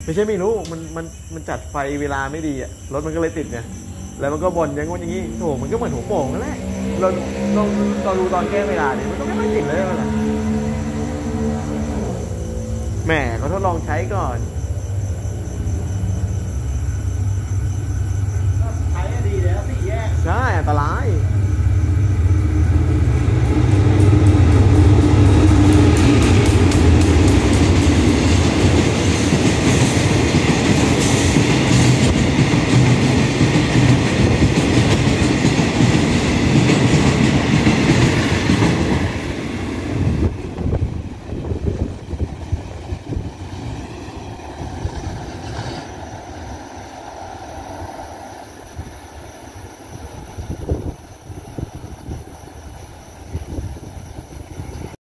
ไม่ใช่ไม่รู้มันจัดไฟเวลาไม่ดีอ่ะรถมันก็เลยติดเนี่ยแล้วมันก็บ่นอย่างงู้นอย่างนี้โถมันก็เหมือนหัวโป่งนั่นแหละเราเราดูตอนแก้เวลาเนี่ยมันก็ไม่ค่อยติดเลยมันอะแหมเขาทดลองใช้ก่อนใช้ดีแล้วสี่แยกใช่อันตราย